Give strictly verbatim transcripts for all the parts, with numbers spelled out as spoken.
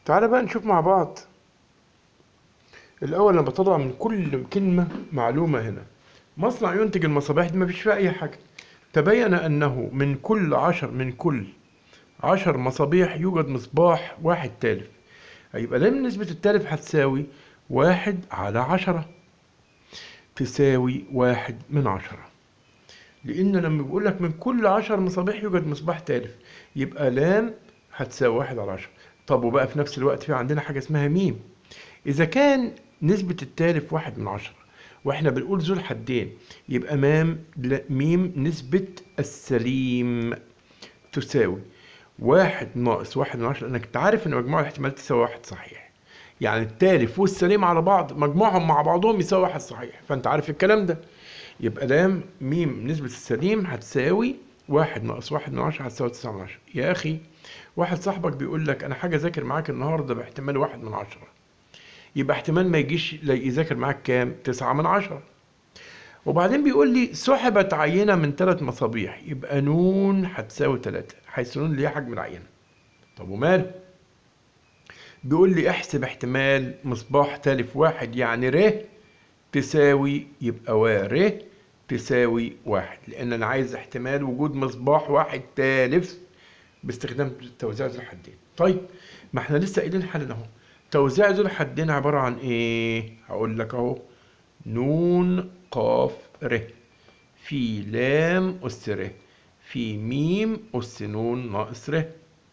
تعالى بقى نشوف مع بعض. الأول أنا بطلع من كل كلمة معلومة هنا. مصنع ينتج المصابيح دي مفيش فيها أي حاجة. تبين أنه من كل عشر من كل عشر مصابيح يوجد مصباح واحد تالف. هيبقى دايما نسبة التالف هتساوي واحد على عشرة، تساوي واحد من عشرة. لأن لما بيقول لك من كل عشر مصابيح يوجد مصباح تالف، يبقى لام هتساوي واحد على عشرة. طب وبقى في نفس الوقت في عندنا حاجة اسمها ميم. إذا كان نسبة التالف واحد من عشرة وإحنا بنقول ذو الحدين، يبقى مام ميم نسبة السليم تساوي واحد ناقص واحد من عشرة، لأنك تعرف إن مجموع الاحتمالات تساوي واحد صحيح. يعني التالف والسليم على بعض مجموعهم مع بعضهم يساوي واحد صحيح، فأنت عارف الكلام ده. يبقى لام ميم نسبة السليم هتساوي واحد ناقص واحد من عشرة هتساوي تسعة من عشرة. يا أخي، واحد صاحبك بيقول لك أنا حاجة ذاكر معاك النهاردة باحتمال واحد من عشرة، يبقى احتمال ما يجيش يذاكر معاك كام؟ تسعة من عشرة. وبعدين بيقول لي سحبت عينة من ثلاث مصابيح، يبقى نون هتساوي ثلاثة، حيث نون اللي هي حجم العينة. طب وماله؟ بيقول لي احسب احتمال مصباح تالف واحد، يعني ر تساوي، يبقى و ر تساوي واحد، لأن أنا عايز احتمال وجود مصباح واحد تالف باستخدام توزيع ذو الحدين. طيب، ما احنا لسه قايلين حل اهو. توزيع ذو الحدين عبارة عن ايه؟ هقول لك اهو. نون قاف ر في لام أس ر في ميم أس نون ناقص ر.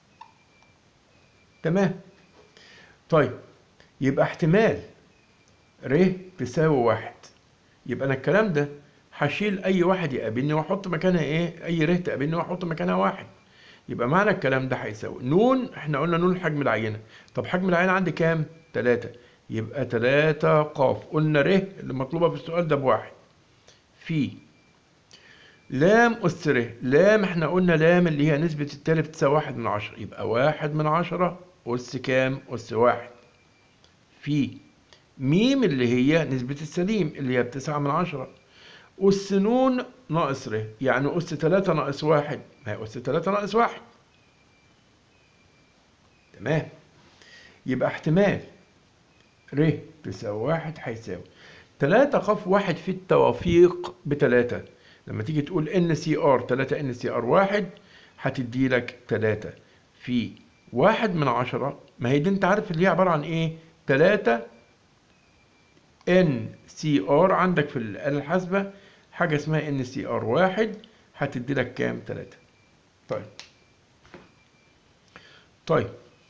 تمام. طيب، يبقى احتمال ر تساوي واحد. يبقى انا الكلام ده هشيل اي واحد يقابلني واحط مكانها ايه؟ اي ر تقابلني واحط مكانها واحد. يبقى معنى الكلام ده هيساوي نون، احنا قلنا نون حجم العينة. طب حجم العينة عندي كام؟ تلاتة. يبقى تلاتة قاف، قلنا ر اللي مطلوبة في السؤال ده بواحد، في لام أس ر. لام احنا قلنا لام اللي هي نسبة التالف تساوي واحد من عشرة، يبقى واحد من عشرة أس كام؟ أس واحد، في ميم اللي هي نسبة السليم اللي هي بتسعة من عشرة، أس نون ناقص ر، يعني أس تلاتة ناقص واحد، ما هي أس تلاتة ناقص واحد. تمام. يبقى احتمال ر تساوي واحد هيساوي تلاتة قاف واحد في التوافيق بتلاتة. لما تيجي تقول ان سي ار تلاتة ان سي ار واحد هتدي لك تلاتة في واحد من عشرة. ما هي دي انت عارف اللي هي عبارة عن ايه؟ تلاتة ان سي ار عندك في الآلة الحاسبة حاجة اسمها ان سي ار واحد، هتدي لك كام؟ تلاتة. طيب طيب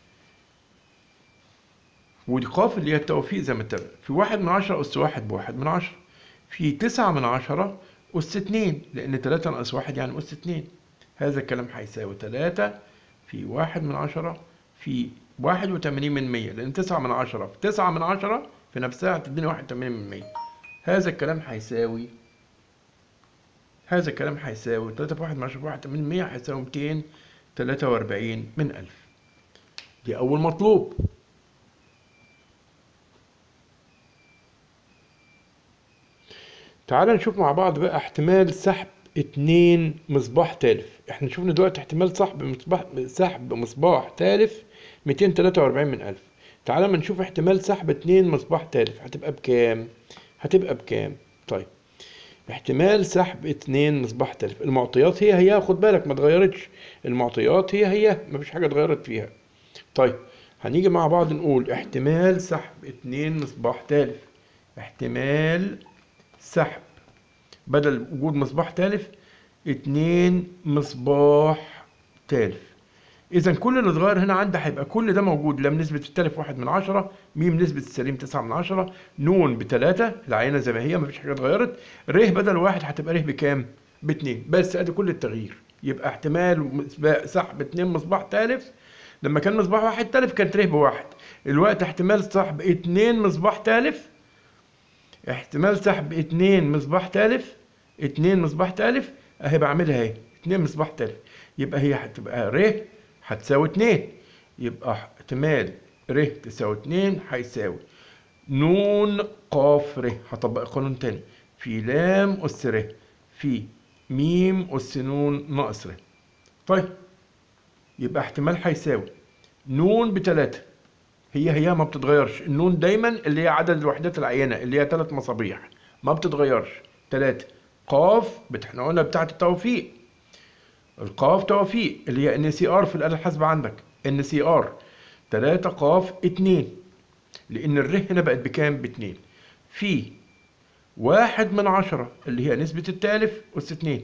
ودي قاف اللي هي التوفيق زي ما اتفق. في واحد من عشرة أس واحد بواحد من عشرة، في تسعة من عشرة أس اتنين، لأن تلاتة ناقص واحد يعني أس اتنين. هذا الكلام هيساوي تلاتة في واحد من عشرة في واحد وتمانين من مية، لأن تسعة من عشرة في تسعة من عشرة في نفسها هتديني واحد وتمانين من مية. هذا الكلام هيساوي هذا الكلام هيساوي تلاتة في واحد من عشرة في واحد وتمانين من مية هيساوي ميتين تلاتة وأربعين من ألف. دي أول مطلوب. تعال نشوف مع بعض بقى احتمال سحب اتنين مصباح تالف. احنا شفنا دلوقتي احتمال سحب مصباح سحب مصباح تالف ميتين تلاتة وأربعين من ألف. تعال ما نشوف احتمال سحب اتنين مصباح تالف هتبقى بكام؟ هتبقى بكام؟ طيب، احتمال سحب اتنين مصباح تالف، المعطيات هي هي، خد بالك ما اتغيرتش، المعطيات هي هي مفيش حاجة اتغيرت فيها. طيب، هنيجي مع بعض نقول احتمال سحب اتنين مصباح تالف. احتمال سحب بدل وجود مصباح تالف اتنين مصباح تالف. اذا كل اللي اتغير هنا عندي هيبقى كل ده موجود. لام نسبة التالف واحد من عشرة، ميم نسبة السليم تسعة من عشرة، نون بتلاتة العينة زي ما هي مفيش حاجة اتغيرت، ر بدل واحد هتبقى ر بكام؟ باتنين. بس ادي كل التغيير. يبقى احتمال سحب اتنين مصباح تالف، لما كان مصباح واحد تالف كانت ر بواحد. الوقت احتمال سحب اتنين مصباح تالف احتمال سحب اتنين مصباح تالف اتنين مصباح تالف اهي بعملها اهي اتنين مصباح تالف، يبقى هي هتبقى ر هتساوي اتنين. يبقى احتمال ر تساوي اتنين هيساوي نون قاف ر، هطبق القانون تاني، في لام أس ر في ميم أس نون ناقص ر. طيب، يبقى احتمال هيساوي نون بتلاتة هي هي ما بتتغيرش. النون دايما اللي هي عدد الوحدات العينة اللي هي ثلاث مصابيح ما بتتغيرش. تلاتة. قاف احنا قلنا بتاعة التوفيق، القاف توفيق اللي هي ان سي ار في الآلة الحاسبة عندك ان سي ار تلاتة قاف اتنين، لأن الر هنا بقت بكام؟ باتنين. في واحد من عشرة اللي هي نسبة التالف أس اتنين،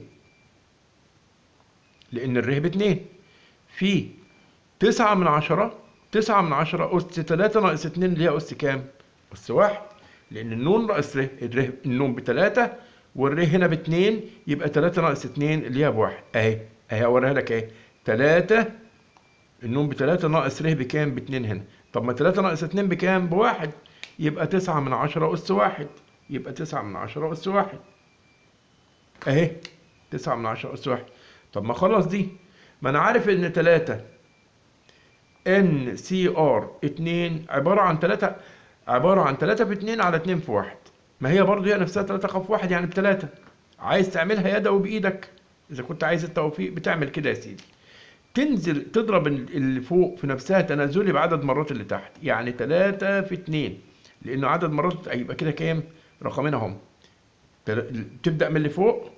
لأن الر باتنين. في تسعة من عشرة، تسعة من عشرة أس تلاتة ناقص اتنين اللي هي أس كام؟ أس واحد، لأن النون ناقص ر، الر النون بتلاتة والر هنا باتنين، يبقى تلاتة ناقص اتنين اللي هي بواحد. أهي أهي أوريها لك أهي. تلاتة النون بتلاتة ناقص ر بكام؟ باتنين هنا. طب ما تلاتة ناقص اتنين بكام؟ بواحد. يبقى تسعة من عشرة أس واحد، يبقى تسعة من عشرة أس واحد. أهي تسعة من عشرة أس واحد. طب ما خلاص دي، ما أنا عارف إن تلاتة ان سي ار اتنين عبارة عن تلاتة، عبارة عن تلاتة في اتنين على اتنين في واحد. ما هي برضو هي نفسها تلاتة قاف واحد يعني بتلاتة. عايز تعملها يدوي بإيدك، إذا كنت عايز التوفيق بتعمل كده يا سيدي. تنزل تضرب اللي فوق في نفسها تنازلي بعدد مرات اللي تحت، يعني تلاتة في اتنين، لأنه عدد مرات هيبقى كده كام؟ رقمين اهم. تبدأ من اللي فوق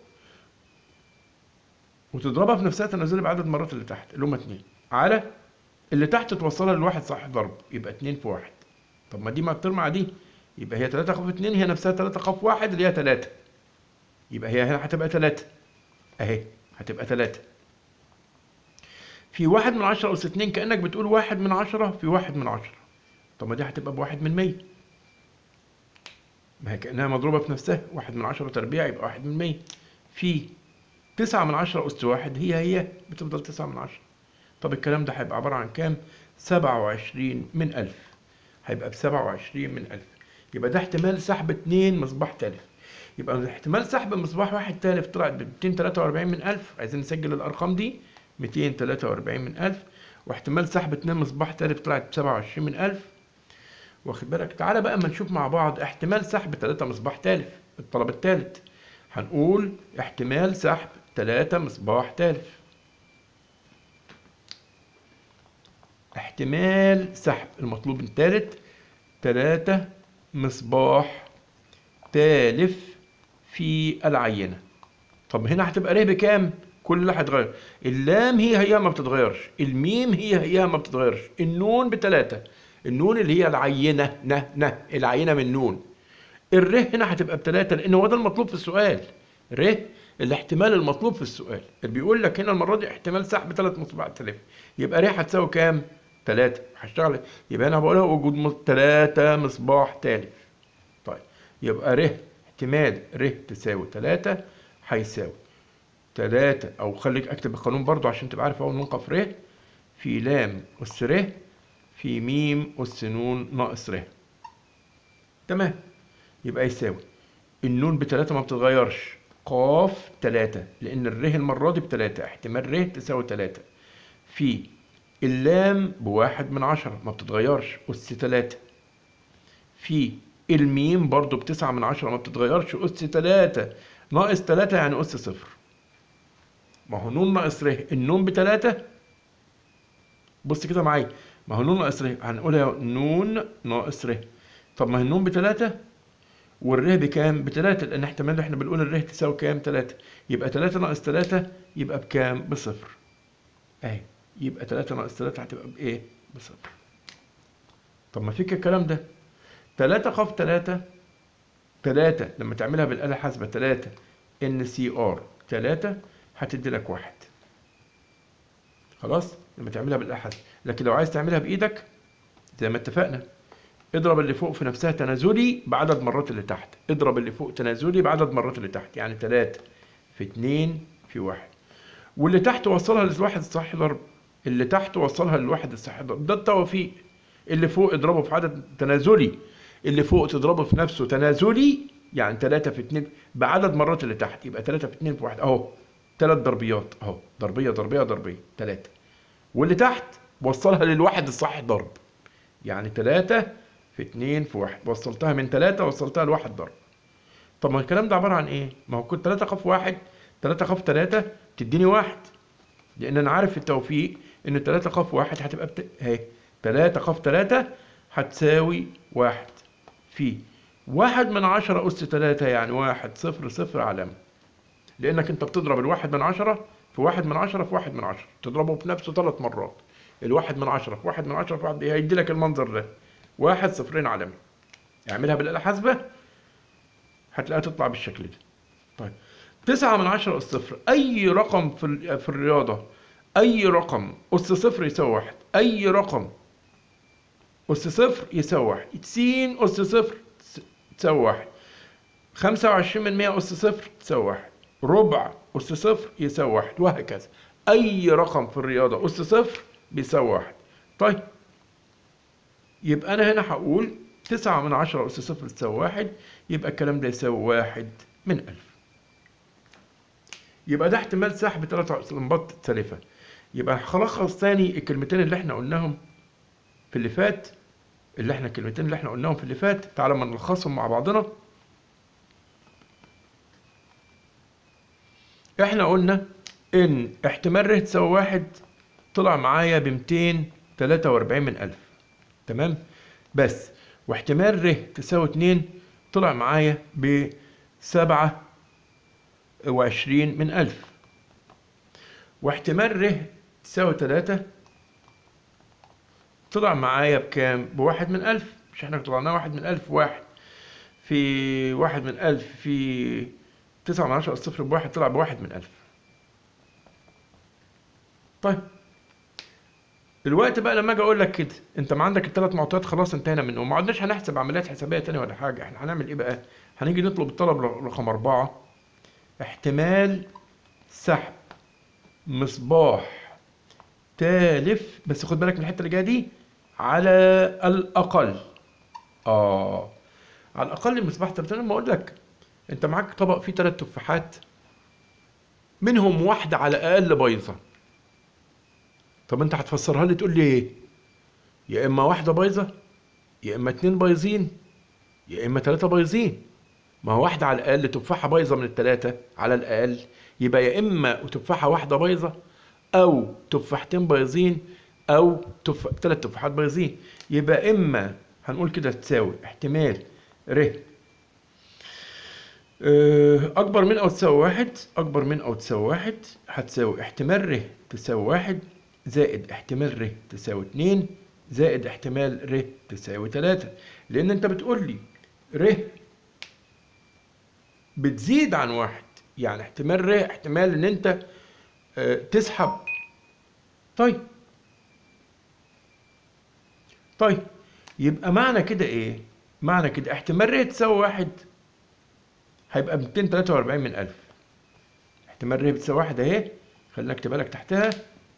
وتضربها في نفسها تنازلي بعدد مرات اللي تحت اللي هم اتنين، على اللي تحت توصلها لواحد صح ضرب، يبقى اتنين في واحد. طب ما دي ما تطير مع دي، يبقى هي تلاتة قاف اتنين هي نفسها تلاتة قاف واحد اللي هي تلاتة، يبقى هي هنا هتبقى تلاتة. اهي هتبقى تلاتة. في واحد من عشرة أس اتنين كأنك بتقول واحد من عشرة في واحد من عشرة. طب ما دي هتبقى بواحد من مية، ما هي كأنها مضروبة في نفسها، واحد من عشرة تربيع يبقى واحد من مية. في تسعة من عشرة أس واحد هي هي بتفضل تسعة من عشرة. طب الكلام ده هيبقى عبارة عن كام؟ سبعة وعشرين من ألف. هيبقى بسبعة وعشرين من ألف. يبقى ده احتمال سحب اتنين مصباح تالف. يبقى احتمال سحب مصباح واحد تالف طلعت ب ميتين تلاتة وأربعين من ألف. عايزين نسجل الأرقام دي، ميتين تلاتة وأربعين من ألف. واحتمال سحب اتنين مصباح تالف طلعت بسبعة وعشرين من ألف. واخد بالك؟ تعالى بقى اما نشوف مع بعض احتمال سحب تلاتة مصباح تالف، الطلب التالت. هنقول احتمال سحب تلاتة مصباح تالف. احتمال سحب المطلوب الثالث تلاتة مصباح تالف في العينة. طب هنا هتبقى ر بكام؟ كل اللي هيتغير اللام هي هي ما بتتغيرش، الميم هي هي ما بتتغيرش، النون بتلاتة، النون اللي هي العينة ن ن العينة من نون. الر هنا هتبقى بتلاتة لأن هو ده المطلوب في السؤال. ر الاحتمال المطلوب في السؤال اللي بيقول لك هنا المرة دي احتمال سحب تلات مصباح تالف، يبقى ر هتساوي كام؟ تلاتة. هشتغل يبقى انا بقولها وجود تلاتة مصباح تالف. طيب يبقى ر احتمال ر تساوي تلاتة هيساوي تلاتة، او خليك اكتب القانون برضو عشان تبقى عارف اول ننقف ر في لام اس ر في ميم اس نون ناقص ر. تمام. يبقى يساوي النون بتلاتة ما بتتغيرش، قاف تلاتة لان الر المرة دي بتلاتة، احتمال ر تساوي تلاتة، في اللام بواحد من عشرة ما بتتغيرش أس تلاتة، في الميم برضو بتسعة من عشرة ما بتتغيرش أس تلاتة ناقص تلاتة يعني أس صفر. ما هو نون ناقص ر، النون بتلاتة، بص كده معايا، ما هو نون ناقص ر هنقولها نون ناقص ر. طب ما هي النون بتلاتة والر بكام؟ بتلاتة، لأن احتمال احنا بنقول الر تساوي كام؟ تلاتة، يبقى تلاتة ناقص تلاتة يبقى بكام؟ بصفر. أهي يبقى تلاتة ناقص تلاتة هتبقى بإيه؟ بصفر. طب ما فيك الكلام ده. تلاتة قاف تلاتة، تلاتة لما تعملها بالآلة الحاسبة تلاتة ان سي ار تلاتة هتدي لك واحد. خلاص؟ لما تعملها بالآلة الحاسبة، لكن لو عايز تعملها بإيدك زي ما اتفقنا اضرب اللي فوق في نفسها تنازلي بعدد مرات اللي تحت، اضرب اللي فوق تنازلي بعدد مرات اللي تحت، يعني تلاتة في اتنين في واحد. واللي تحت وصلها للواحد الصح ضرب، اللي تحت وصلها للواحد الصح ضرب، ده التوفيق. اللي فوق اضربه في عدد تنازلي، اللي فوق تضربه في نفسه تنازلي، يعني تلاتة في اتنين بعدد مرات اللي تحت، يبقى تلاتة في اتنين في واحد اهو، تلات ضربيات اهو، ضربية ضربية ضربية تلاتة. واللي تحت وصلها للواحد الصح ضرب، يعني تلاتة في اتنين في واحد، وصلتها من تلاتة وصلتها لواحد ضرب. طب ما الكلام ده عبارة عن ايه؟ ما هو كنت تلاتة قاف واحد، تلاتة قاف تلاتة تديني واحد، لأن أنا عارف في التوفيق إن تلاتة قاف واحد هتبقى بت... اهي تلاتة قاف تلاتة هتساوي واحد في واحد من عشرة أس تلاتة، يعني واحد صفر صفر علامة، لأنك أنت بتضرب الواحد من عشرة في واحد من عشرة في واحد من عشرة، تضربه في نفسه ثلاث مرات. الواحد من عشرة في واحد من عشرة في واحد، هيدي لك المنظر ده، واحد صفرين علامة. اعملها بالآلة الحاسبة هتلاقيها تطلع بالشكل ده. طيب تسعة من عشرة أس صفر، أي رقم في في الرياضة، أي رقم أس صفر يساوي واحد، أي رقم أس صفر يساوي واحد، س أس صفر تساوي واحد، خمسة وعشرين من مية أس صفر تساوي واحد، ربع أس صفر يساوي واحد، وهكذا. أي رقم في الرياضة أس صفر بيساوي واحد. طيب يبقى أنا هنا هقول تسعة من عشرة أس صفر تساوي واحد، يبقى الكلام ده يساوي واحد من ألف. يبقى ده احتمال سحب ثلاث لمبات سالفة. يبقى هلخص تاني الكلمتين اللي احنا قلناهم في اللي فات، اللي احنا الكلمتين اللي احنا قلناهم في اللي فات، تعالى ما نلخصهم مع بعضنا. احنا قلنا ان احتمال ر تساوي واحد طلع معايا ب ميتين تلاتة وأربعين من ألف، تمام؟ بس واحتمال ر تساوي اتنين طلع معايا ب سبعة وعشرين من ألف، واحتمال ر تساوي تلاتة طلع معايا بكام؟ بواحد من ألف. مش احنا طلعناه واحد من ألف؟ واحد في واحد من ألف في تسعة من عشرة الصفر بواحد طلع بواحد من ألف. طيب الوقت بقى لما اجي اقول لك كده، انت ما عندك الثلاث معطيات خلاص انتهينا منهم، ما عدناش هنحسب عمليات حسابيه تانية ولا حاجه. احنا هنعمل ايه بقى؟ هنيجي نطلب الطلب رقم أربعة، احتمال سحب مصباح تالف، بس خد بالك من الحته اللي جايه دي، على الاقل. اه على الاقل مصباح تالف. لما اقول لك انت معاك طبق فيه ثلاث تفاحات، منهم واحده على الاقل بايظه، طب انت هتفسرها لي تقول لي ايه؟ يا اما واحده بايظه، يا اما اتنين بايظين، يا اما تلاته بايظين. ما هو واحده على الاقل، تفاحه بايظه من التلاته على الاقل، يبقى يا اما تفاحه واحده بايظه، او تفاحتين بايظين، او تف... تلات تفاحات بايظين. يبقى اما هنقول كده تساوي احتمال ر اكبر من او تساوي واحد، اكبر من او تساوي واحد هتساوي احتمال ر تساوي واحد زائد احتمال ر تساوي اتنين زائد احتمال ر تساوي تلاتة. لان انت بتقول لي ر بتزيد عن واحد، يعني احتمال ر احتمال ان انت اه تسحب. طيب طيب يبقى معنى كده ايه؟ معنى كده احتمال ر تساوي واحد هيبقى ميتين تلاتة وأربعين من ألف. احتمال ر بتساوي واحد اهي، خلينا اكتبها لك تحتها،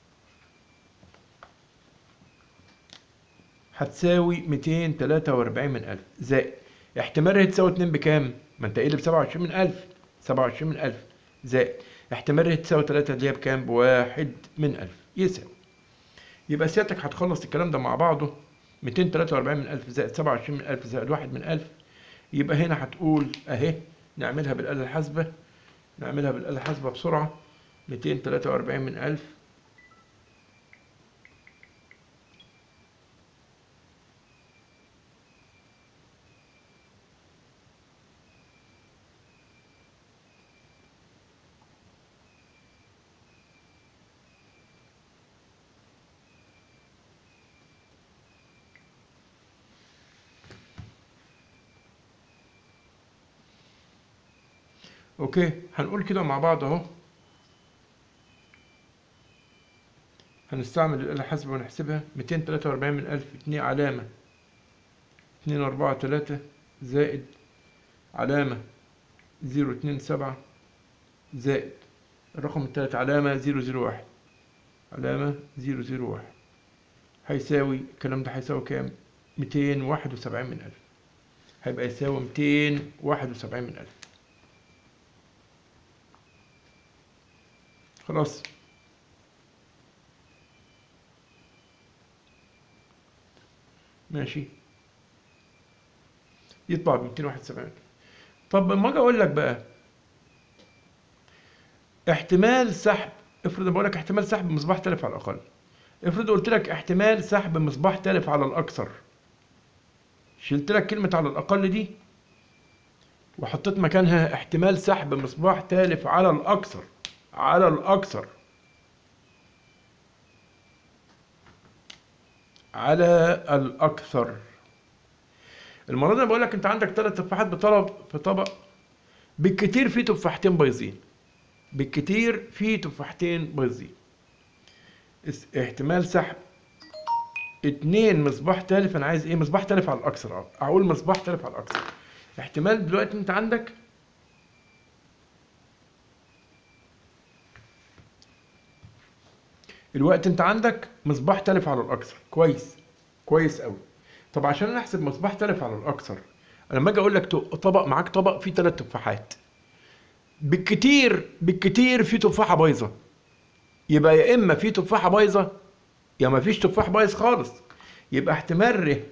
هتساوي ميتين تلاتة وأربعين من ألف زائد احتمال ر تساوي اتنين بكام؟ ما انت قايل ب سبعة وعشرين من ألف، سبعة وعشرين من ألف زائد احتمال ر تساوي تلاتة اللي هي بكام؟ بواحد من ألف يساوي. يبقى سيادتك هتخلص الكلام ده مع بعضه، ميتين تلاتة وأربعين من ألف زائد سبعة وعشرين من ألف زائد واحد من ألف. يبقى هنا هتقول اهي، نعملها بالآلة الحاسبة، نعملها بالآلة الحاسبة بسرعة. ميتين تلاتة وأربعين من ألف اوكي. هنقول كده مع بعض اهو، هنستعمل الآلة الحاسبة ونحسبها. ميتين تلاتة وأربعين من ألف اتنين علامة اتنين أربعة تلاتة زائد علامة زيرو اتنين سبعة زائد الرقم التالت علامة زيرو زيرو واحد، علامة زيرو زيرو واحد، هيساوي الكلام ده هيساوي كام؟ ميتين واحد وسبعين من ألف. هيبقى يساوي ميتين واحد وسبعين من ألف. خلاص ماشي، يطبع ب ميتين واحد وسبعين. طب لما اجي اقول لك بقى احتمال سحب، افرض بقول لك احتمال سحب مصباح تالف على الاقل، افرض قلت لك احتمال سحب مصباح تالف على الاكثر، شلت لك كلمة على الأقل دي وحطيت مكانها احتمال سحب مصباح تالف على الأكثر، على الأكثر، على الأكثر. المرة دي أنا بقول لك أنت عندك ثلاث تفاحات بطلب في طبق، بالكتير في تفاحتين بايظين، بالكتير في تفاحتين بايظين. احتمال سحب اتنين مصباح تالف. أنا عايز إيه؟ مصباح تالف على الأكثر. أه أقول مصباح تالف على الأكثر. احتمال دلوقتي أنت عندك الوقت انت عندك مصباح تالف على الاكثر. كويس، كويس قوي. طب عشان انا احسب مصباح تالف على الاكثر، انا لما اجي اقول لك طبق معاك طبق فيه ثلاث تفاحات، بالكتير بالكتير في تفاحه بايظه، يبقى يا اما في تفاحه بايظه يا ما فيش تفاح بايظ خالص. يبقى احتمال ر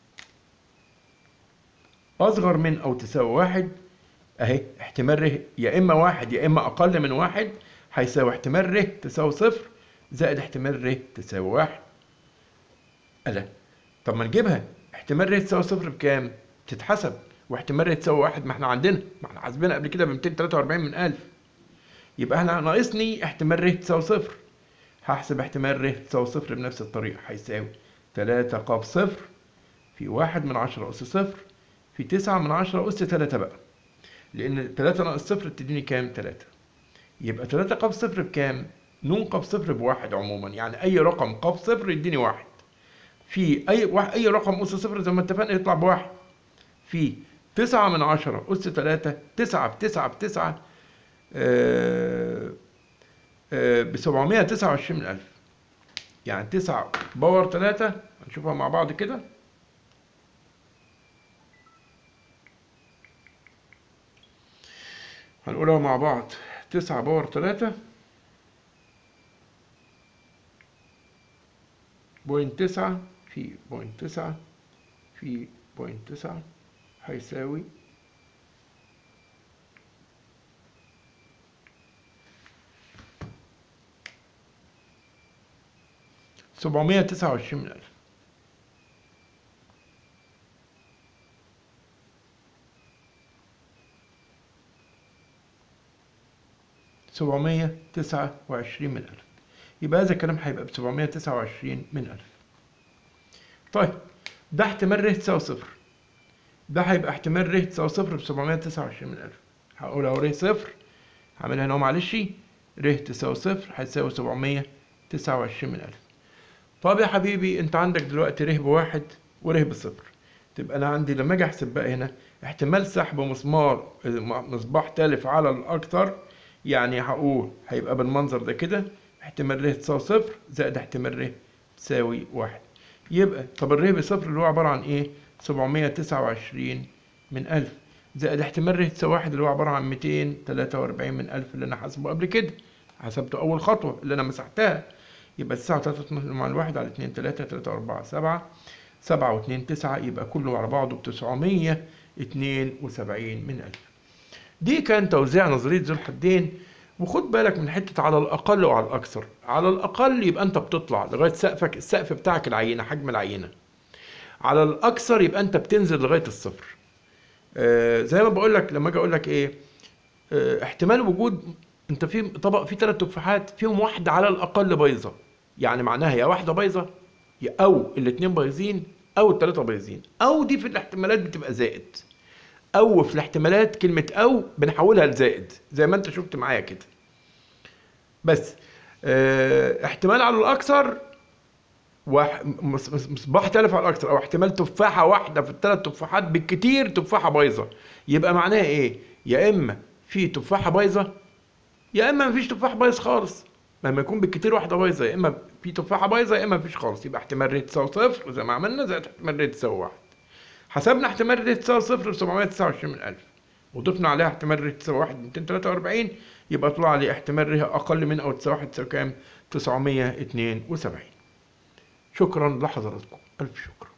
اصغر من او تساوي واحد اهي. احتمال ر يا اما واحد يا اما اقل من واحد هيساوي احتمال ر تساوي صفر زائد احتمال ر تساوي واحد. ألا طب ما نجيبها. احتمال ر تساوي صفر بكام؟ تتحسب. واحتمال ر تساوي واحد ما احنا عندنا، ما احنا حاسبينها قبل كده ب مئتين وثلاثة وأربعين من ألف. يبقى احنا ناقصني احتمال ر تساوي صفر. هحسب احتمال ر تساوي صفر بنفس الطريقة. هيساوي تلاتة ق صفر في واحد من عشرة أس صفر في تسعة من عشرة أس تلاتة بقى. لأن تلاتة ناقص صفر تديني كام؟ تلاتة. يبقى تلاتة ق صفر بكام؟ نون ق صفر بواحد عموما، يعني أي رقم ق صفر يديني واحد. في أي واحد أي رقم أس صفر زي ما اتفقنا يطلع بواحد. في تسعة من عشرة أس تلاتة، تسعة بتسعة بتسعة ب سبعمية وتسعة وعشرين من ألف. يعني تسعة باور تلاتة. هنشوفها مع بعض كده. هنقولها مع بعض. تسعة باور تلاتة بوينت تسعة في بوينت تسعة في بوينت تسعة هيساوي سبعمية وتسعة وعشرين من ألف. سبعمية وتسعة وعشرين من ألف. يبقى هذا الكلام هيبقى ب سبعمية وتسعة وعشرين من ألف. طيب ده احتمال ر تساوي صفر. ده هيبقى احتمال ر تساوي صفر ب سبعمية وتسعة وعشرين من ألف. هقول اهو ر صفر، هعملها هنا معلش. ر تساوي صفر هتساوي سبعمية وتسعة وعشرين من ألف. طب يا حبيبي انت عندك دلوقتي ر بواحد وره بصفر. تبقى انا عندي لما اجي احسب بقى هنا احتمال سحب مسمار مصباح تالف على الاكثر، يعني هقول هيبقى بالمنظر ده كده. احتمال ر تساوي صفر زائد احتمال ر تساوي واحد. يبقى طب الر بصفر اللي هو عبارة عن ايه؟ سبعمية وتسعة وعشرين من ألف زائد احتمال ر تساوي واحد اللي هو عبارة عن مئتين وثلاثة وأربعين من ألف اللي انا حاسبه قبل كده. حسبته أول خطوة اللي أنا مسحتها. يبقى تسعة وتلاتة مع الواحد على اتنين تلاتة، تلاتة وأربعة سبعة، سبعة واتنين تسعة، يبقى كله على بعضه بتسعمية اتنين وسبعين من ألف. دي كان توزيع نظرية ذو الحدين. وخد بالك من حتة على الأقل وعلى الأكثر. على الأقل يبقى أنت بتطلع لغاية سقفك، السقف بتاعك العينة، حجم العينة. على الأكثر يبقى أنت بتنزل لغاية الصفر. آه زي ما بقول لك لما أجي أقول لك إيه؟ آه احتمال وجود أنت في طبق فيه ثلاث تفاحات فيهم واحدة على الأقل بايظة، يعني معناها يا واحدة بايظة أو الاتنين بايظين أو التلاتة بايظين، أو دي في الاحتمالات بتبقى زائد. أو في الاحتمالات كلمة أو بنحولها لزائد زي ما أنت شفت معايا كده. بس اه احتمال على الأكثر مصباح تالف على الأكثر، أو احتمال تفاحة واحدة في الثلاث تفاحات بالكتير تفاحة بايظة. يبقى معناها إيه؟ يا إما في تفاحة بايظة يا إما مفيش تفاح بايظ خالص. لما يكون بالكتير واحدة بايظة يا إما في تفاحة بايظة يا إما مفيش خالص. يبقى احتمال ر تساوي صفر زي ما عملنا زائد احتمال ر تساوي واحد. حسبنا احتمال ر تساوي صفر ب سبعمية وتسعة وعشرين من ألف وضفنا عليها احتمال ر تساوي واحد ب مئتين وثلاثة وأربعين، يبقى طلع لي احتمال ر أقل من أو تساوي واحد تساوي كام؟ تسعمية واتنين وسبعين. شكرا لحضراتكم، ألف شكر.